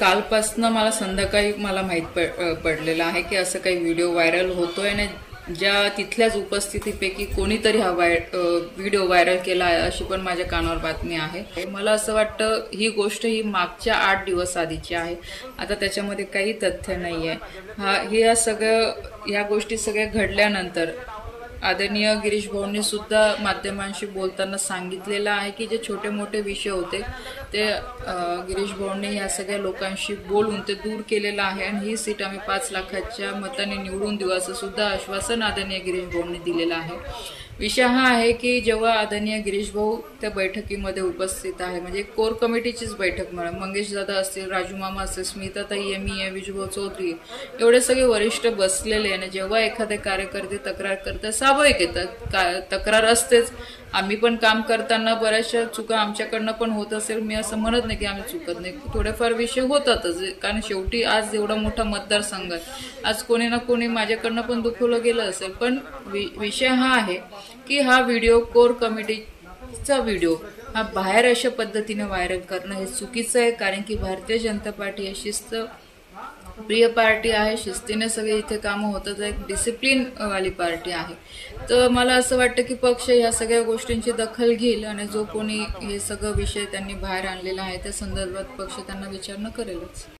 कालपासून मला संध्याकाळी मला माहित पडलेलं आहे की असं काही व्हिडिओ व्हायरल होतोय आणि ज्या तिथल्याच उपस्थितीपैकी कोणीतरी हा व्हिडिओ व्हायरल केला आहे अशी पण माझ्या कानावर बातमी आहे। मला असं वाटतं ही गोष्ट ही मागच्या 8 दिवस आधीची आहे। आता त्याच्यामध्ये काही तथ्य नाहीये। या गोष्टी सगळ्या घडल्यानंतर आदरणीय गिरीश भाऊंनी सुद्धा माध्यमांशी बोलताना सांगितलेलं आहे की जे छोटे मोठे विषय होते ते गिरीश भाऊंनी या सगळ्या लोकांशी बोलून ते दूर केलेलं आहे आणि ही सीट आम्ही 5 लाखाच्या मताने निवडून देऊ असं सुद्धा आश्वासन आदरणीय गिरीश भाऊंनी दिलेलं आहे। विषय हा आहे की जेव्हा आदरणीय गिरीश भाऊ त्या बैठकीमध्ये उपस्थित आहे, म्हणजे कोर कमिटीचीच बैठक म्हणा, मंगेश दादा असतील, राजू मामा असतील, स्मिताताई एमई, विजूभाऊ चौधरी एवढे सगळे वरिष्ठ बसलेले आणि जेव्हा एखादे कार्यकर्ते तक्रार करतात स्वाभाविक येतात, तक्रार असतेच। आम्ही पण काम करताना बऱ्याचशा चुका आमच्याकडनं पण होत असेल, मी असं म्हणत नाही की आम्ही चुकत नाही, थोडेफार विषय होतातच, कारण शेवटी आज एवढा मोठा मतदारसंघ आहे, आज कोणी ना कोणी माझ्याकडनं पण दुखवलं गेलं असेल। पण विषय हा आहे की हा व्हिडिओ कोर कमिटीचा व्हिडिओ हा बाहेर अशा पद्धतीने व्हायरल करणं हे चुकीचं आहे, कारण की भारतीय जनता पार्टी ही शिस्त प्रिय पार्टी आहे, शिस्तीने सगळे इथे कामं होतात, एक डिसिप्लिन वाली पार्टी आहे। तर मला असं वाटतं की पक्ष ह्या सगळ्या गोष्टींची दखल घेईल आणि जो कोणी हे सगळं विषय त्यांनी बाहेर आणलेला आहे त्या संदर्भात पक्ष त्यांना विचारणा करेलच।